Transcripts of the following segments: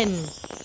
bien.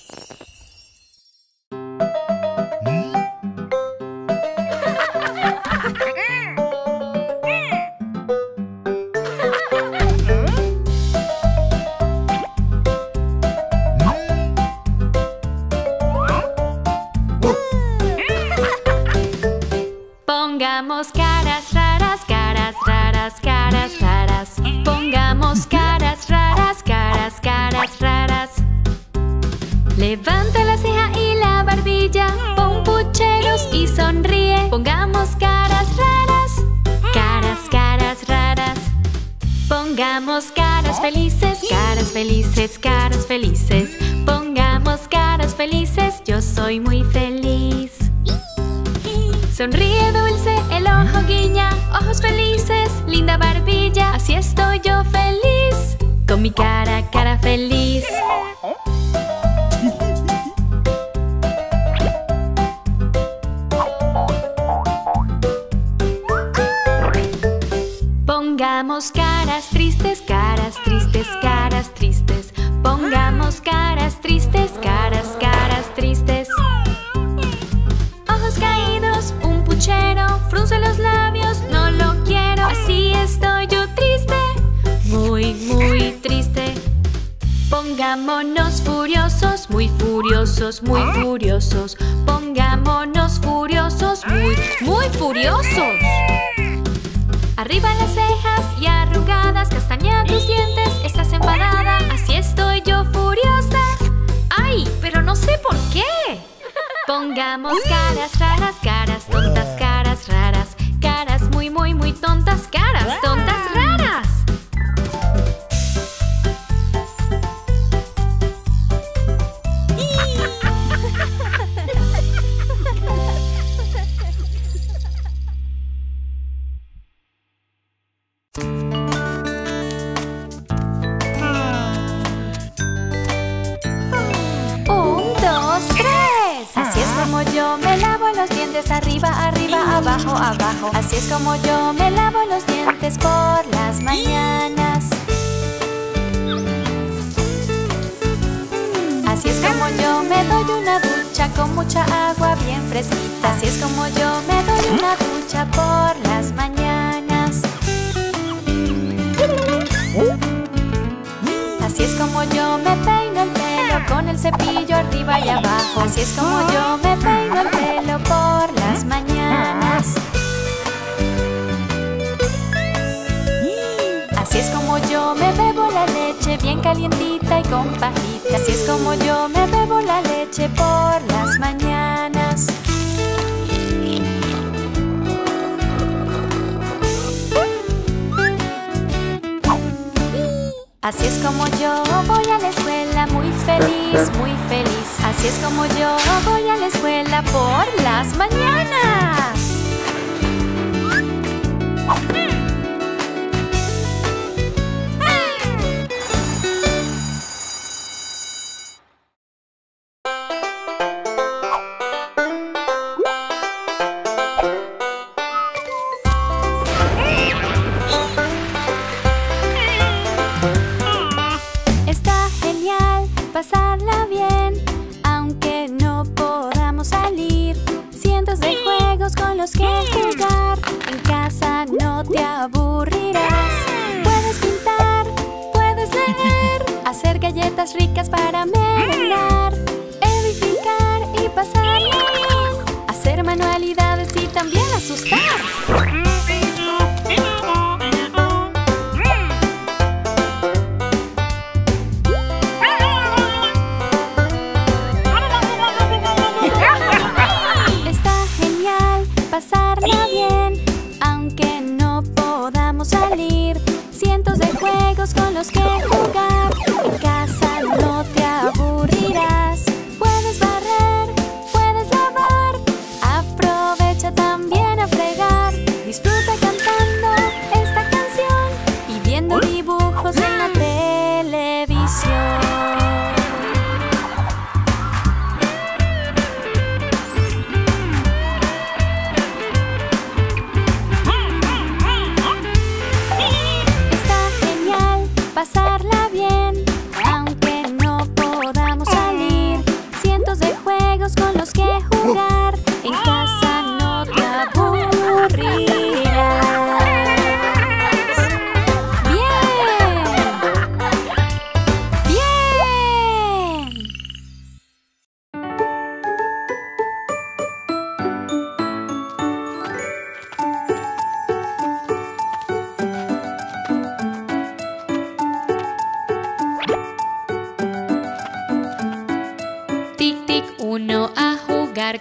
Pongamos caras raras, caras raras, caras raras. Pongamos caras raras, caras, caras raras. Levanta la ceja y la barbilla, pon pucheros y sonríe. Pongamos caras raras, caras, caras raras. Pongamos caras felices, caras felices, caras felices. Pongamos caras felices, yo soy muy feliz. Sonríe dulce, el ojo guiña, ojos felices, linda barbilla. Así estoy yo feliz, con mi cara, cara feliz. Pongamos caras tristes, caras tristes, caras tristes. Pongamos caras tristes, caras, caras tristes. Ojos caídos, un puchero, frunce los labios, no lo quiero. Así estoy yo triste, muy, muy triste. Pongámonos furiosos, muy furiosos, muy furiosos. Pongámonos furiosos, muy, muy furiosos. Arriba las cejas y arrugadas, castaña tus dientes, estás enfadada. Así estoy yo furiosa. ¡Ay! Pero no sé por qué. Pongamos caras raras, caras tontas, caras raras. Caras muy, muy, muy tontas, caras tontas raras. Yo me lavo los dientes arriba, arriba, abajo, abajo. Así es como yo me lavo los dientes por las mañanas. Así es como yo me doy una ducha con mucha agua bien fresquita. Así es como yo me doy una ducha por las mañanas. Así es como yo me peino el pelo con el cepillo arriba y abajo. Así es como yo me peino el pelo por las mañanas. Así es como yo me bebo la leche bien calientita y con pajita. Así es como yo me bebo la leche por las mañanas. Así es como yo voy a la escuela muy feliz, muy feliz. Así es como yo voy a la escuela por las mañanas. Pasarla bien, aunque no podamos salir. Cientos de juegos con los que jugar. En casa no te aburrirás. Puedes pintar, puedes leer, hacer galletas ricas para merendar, edificar y pasarla bien, hacer manualidades y también asustar. Pasarla bien, aunque no podamos salir. Cientos de juegos con los que jugar. En casa no te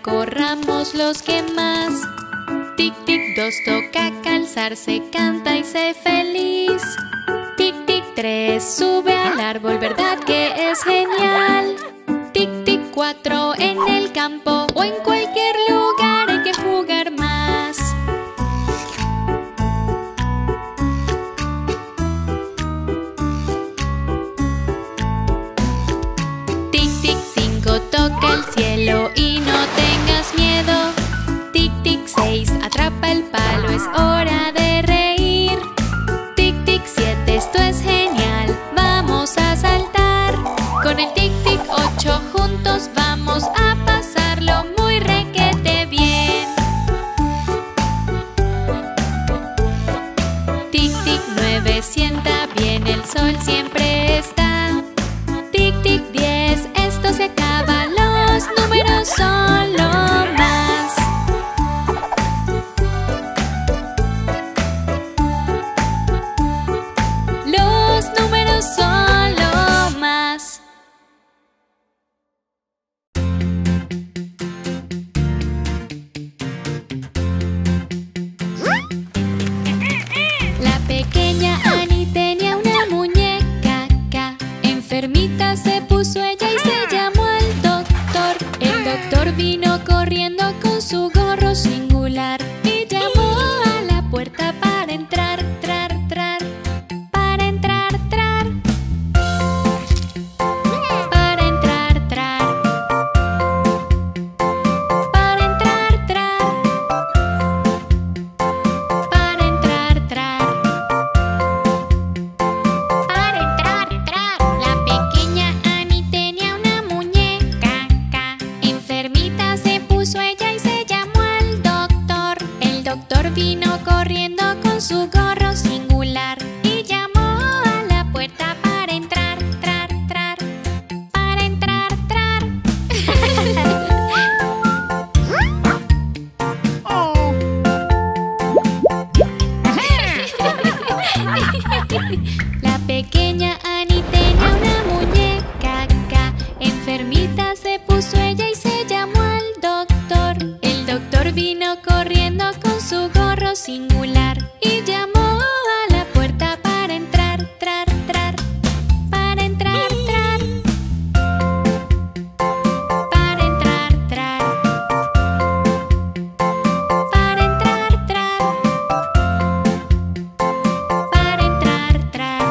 corramos los que más. Tic, tic, 2 toca calzarse, canta y sé feliz. Tic, tic, 3 sube al árbol, ¿verdad que es genial? Tic, tic, 4 en el campo o en cualquier lugar hay que jugar más. Tic, tic, 5 toca el cielo y no tengas miedo. Tic, tic, 6 atrapa el palo, es hora de reír. Tic, tic, 7 esto es genial, vamos a saltar. Con el tic, tic, 8 juntos vamos a pasarlo muy requete bien. Tic, tic, 9 sienta bien, el sol siempre está. Tic, tic, 10 esto se acaba, los números son lo más. Los números son lo más. La pequeña Annie tenía una muñeca enfermita se puso ella y se llamó al doctor. El doctor vino corriendo con su gorro singular y llamó a la puerta para entrar, trar, trar. Para entrar, trar. Para entrar, trar. Para entrar, trar. Para entrar, trar. Para entrar, trar. La pequeña Annie tenía una muñeca enfermita se puso ella y se llamó al doctor. El doctor vino corriendo con su gorro singular y llamó a la puerta para entrar, trar, trar. Para entrar, trar. La pequeña Annie tenía una muñeca enfermita se puso ella y se llamó al doctor. El doctor vino corriendo con su gorro singular y llamó a la puerta para entrar, trar, trar. Para entrar, trar. Para entrar, trar. Para entrar, trar. Para entrar, trar.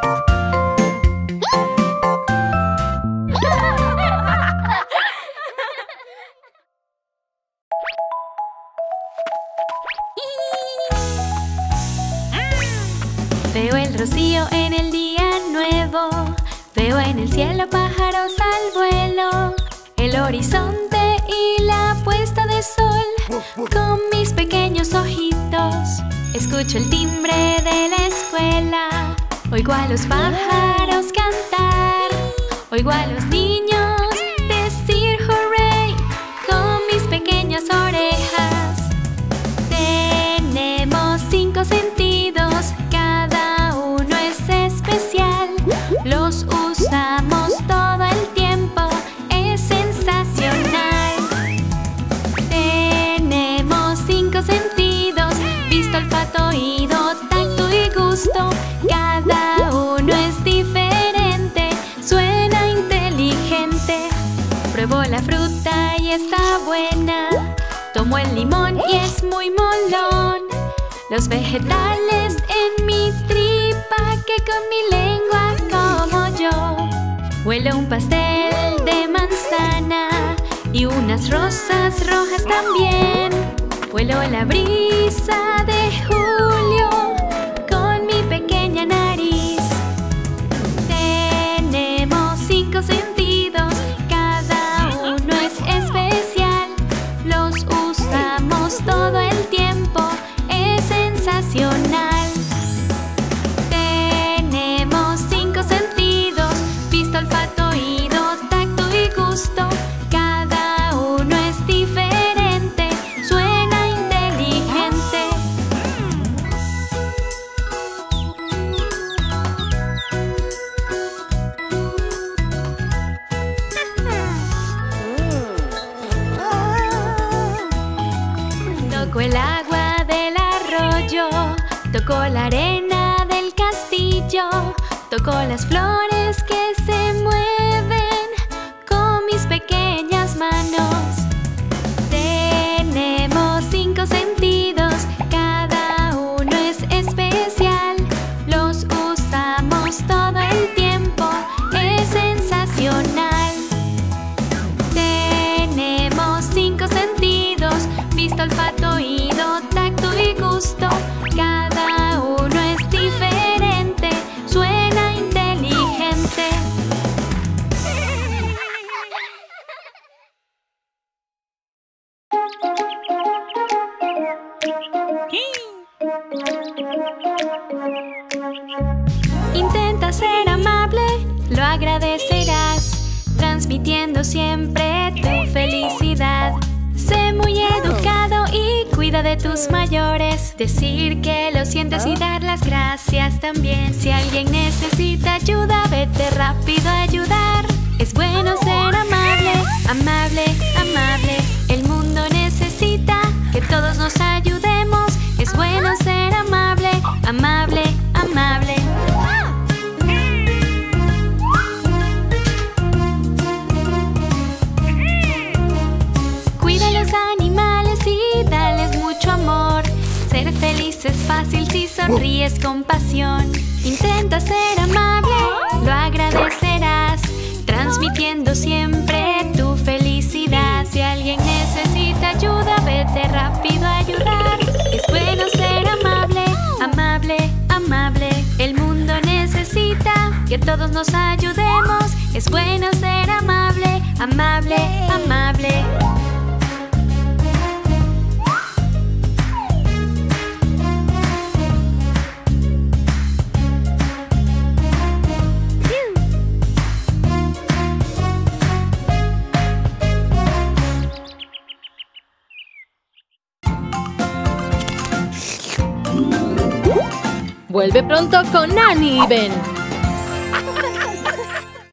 Veo el rocío en el día nuevo, veo en el cielo pájaros al vuelo, el horizonte y la puesta de sol. Con mis pequeños ojitos escucho el timbre de la escuela, oigo a los pájaros cantar, oigo a los niños decir hooray con mis pequeñas orejas. Tenemos 5 sentidos, cada uno es especial. Los usamos todo el tiempo, es sensacional. Tenemos 5 sentidos, vista, olfato, oído, tacto y gusto. Cada uno es diferente, suena inteligente. Pruebo la fruta y está buena, tomo el limón y es muy molón. Los vegetales en mi tripa que con mi lengua como yo. Huelo un pastel de manzana y unas rosas rojas también. Huelo la brisa de julio con mi pequeña nariz. Tenemos 5 sentidos, cada uno es especial. Los usamos todo el tiempo, es sensacional. Tenemos 5 sentidos, vista, olfato, oído, tacto y gusto. Cada uno es diferente, suena inteligente. Tocó la arena del castillo, tocó las flores que se mueven con mis pequeñas manos. Tenemos 5 sentidos, cada uno es especial. Los usamos todo el tiempo, es sensacional. Tenemos 5 sentidos: vista, olfato, oído, tacto y gusto. Cada uno es diferente, suena inteligente. Intenta ser amable, lo agradecerás, transmitiendo siempre tu felicidad. Sé muy educado y cuida de tus mayores. Decir que lo sientes y dar las gracias también. Si alguien necesita ayuda, vete rápido a ayudar. Es bueno ser amable, amable, amable. El mundo necesita que todos nos ayudemos. Es bueno ser amable, amable, amable. Cuida a los animales y dales mucho amor. Ser feliz es fácil si sonríes con pasión. Intenta ser amable, lo agradecerás, transmitiendo siempre tu felicidad. Si alguien necesita ayuda, vete rápido a ayudar. Es bueno ser amable, amable, amable. El mundo necesita que todos nos ayudemos. Es bueno ser amable, amable, amable. Vuelve pronto con Annie y Ben.